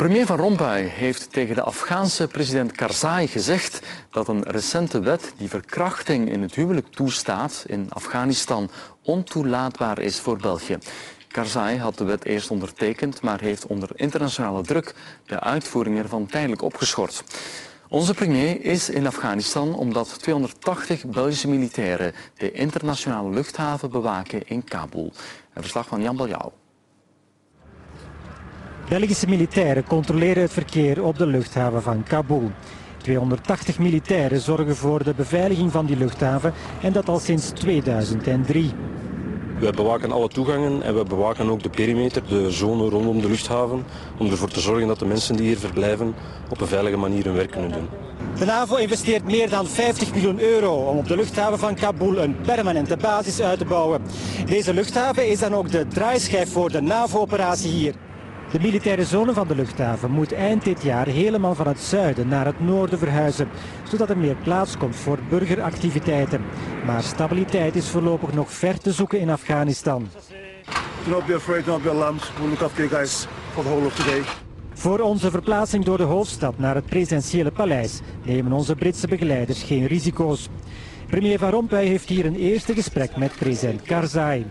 Premier Van Rompuy heeft tegen de Afghaanse president Karzai gezegd dat een recente wet die verkrachting in het huwelijk toestaat in Afghanistan ontoelaatbaar is voor België. Karzai had de wet eerst ondertekend, maar heeft onder internationale druk de uitvoering ervan tijdelijk opgeschort. Onze premier is in Afghanistan omdat 280 Belgische militairen de internationale luchthaven bewaken in Kabul. Een verslag van Jan Baljouw. Belgische militairen controleren het verkeer op de luchthaven van Kabul. 280 militairen zorgen voor de beveiliging van die luchthaven en dat al sinds 2003. We bewaken alle toegangen en we bewaken ook de perimeter, de zone rondom de luchthaven, om ervoor te zorgen dat de mensen die hier verblijven op een veilige manier hun werk kunnen doen. De NAVO investeert meer dan 50 miljoen euro om op de luchthaven van Kabul een permanente basis uit te bouwen. Deze luchthaven is dan ook de draaischijf voor de NAVO-operatie hier. De militaire zone van de luchthaven moet eind dit jaar helemaal van het zuiden naar het noorden verhuizen, zodat er meer plaats komt voor burgeractiviteiten. Maar stabiliteit is voorlopig nog ver te zoeken in Afghanistan. Do not be afraid, do not be alarmed. We'll look after you guys for the whole of today. Voor onze verplaatsing door de hoofdstad naar het presidentiële paleis nemen onze Britse begeleiders geen risico's. Premier Van Rompuy heeft hier een eerste gesprek met president Karzai.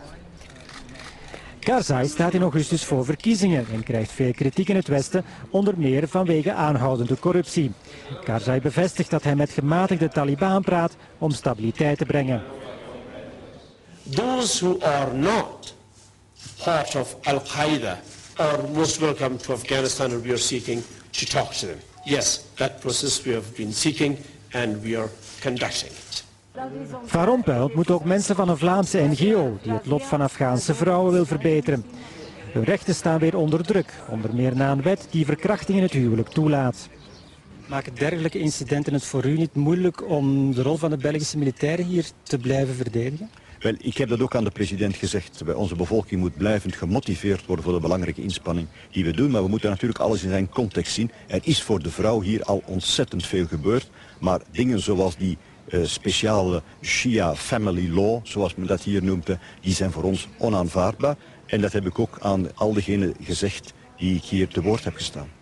Karzai staat in augustus voor verkiezingen en krijgt veel kritiek in het Westen, onder meer vanwege aanhoudende corruptie. Karzai bevestigt dat hij met gematigde Taliban praat om stabiliteit te brengen. Those who are not part of Al-Qaeda are most welcome to Afghanistan, and we are seeking to talk to them. Yes, that process we have been seeking and we are conducting it. Van Rompuy ontmoet ook mensen van een Vlaamse NGO die het lot van Afghaanse vrouwen wil verbeteren. Hun rechten staan weer onder druk, onder meer na een wet die verkrachting in het huwelijk toelaat. Maken dergelijke incidenten het voor u niet moeilijk om de rol van de Belgische militairen hier te blijven verdedigen? Wel, ik heb dat ook aan de president gezegd. Onze bevolking moet blijvend gemotiveerd worden voor de belangrijke inspanning die we doen. Maar we moeten natuurlijk alles in zijn context zien. Er is voor de vrouw hier al ontzettend veel gebeurd. Maar dingen zoals die speciale Shia family law, zoals men dat hier noemt, die zijn voor ons onaanvaardbaar. En dat heb ik ook aan al diegenen gezegd die ik hier te woord heb gestaan.